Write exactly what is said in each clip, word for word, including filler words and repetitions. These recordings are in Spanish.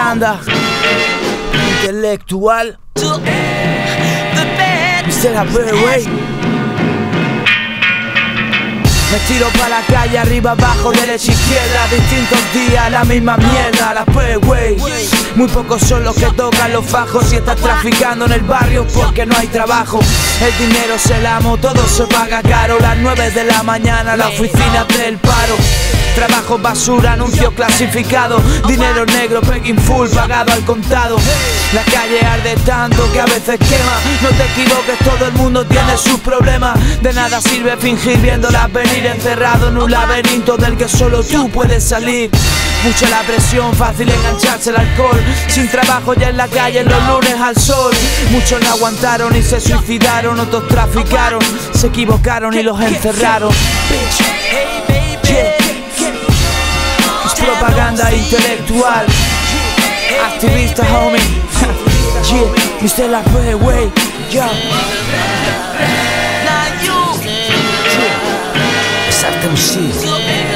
propaganda intelectual. mister Way. Me tiro pa' la calle, arriba, abajo, derecha, izquierda. Distintos días, la misma mierda, la P-Way. Muy pocos son los que tocan los fajos y estás traficando en el barrio porque no hay trabajo. El dinero se la amo, todo se paga caro. Las nueve de la mañana, la oficina del paro. Trabajo basura, anuncios clasificados. Dinero negro, pegging full, pagado al contado. La calle arde tanto que a veces quema. No te equivoques, todo el mundo tiene sus problemas. De nada sirve fingir viéndolas venir, encerrado en un laberinto del que solo tú puedes salir. Mucha la presión, fácil engancharse al alcohol. Sin trabajo ya en la calle los lunes al sol. Muchos no aguantaron y se suicidaron. Otros traficaron, se equivocaron y los encerraron. Yeah. Es propaganda intelectual. Activista, homie. Yeah, mister La Way. Yeah. Es arte M C.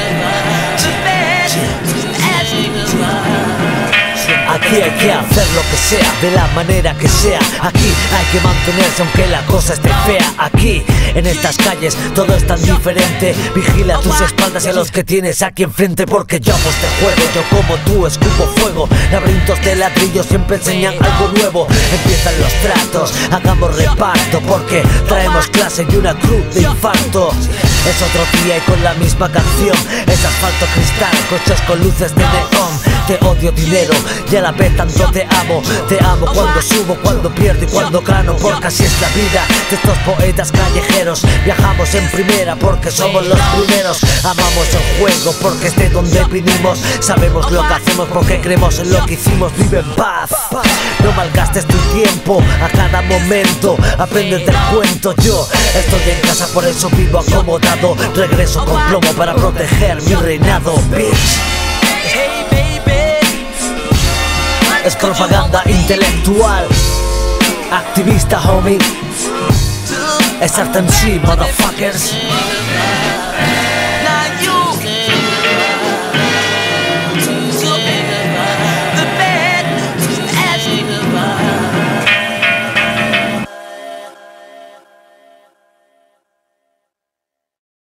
Aquí hay que hacer lo que sea, de la manera que sea. Aquí hay que mantenerse aunque la cosa esté fea. Aquí, en estas calles, todo es tan diferente. Vigila tus espaldas y a los que tienes aquí enfrente, porque yo amo este juego, yo como tú escupo fuego. Laberintos de ladrillos siempre enseñan algo nuevo. Empiezan los tratos, hagamos reparto, porque traemos clase y una cruz de infarto. Es otro día y con la misma canción. Es asfalto, cristal, coches con luces de neón. Te odio dinero y a la vez tanto te amo. Te amo cuando subo, cuando pierdo y cuando gano, porque así es la vida de estos poetas callejeros. Viajamos en primera porque somos los primeros. Amamos el juego porque es de donde vinimos. Sabemos lo que hacemos porque creemos en lo que hicimos. Vive en paz, no malgastes tu tiempo a cada momento. Aprende del cuento, yo estoy en casa, por eso vivo acomodado. Regreso con plomo para proteger mi reinado, bitch. Es propaganda intelectual. Activista, homie. Es arte M C, motherfuckers.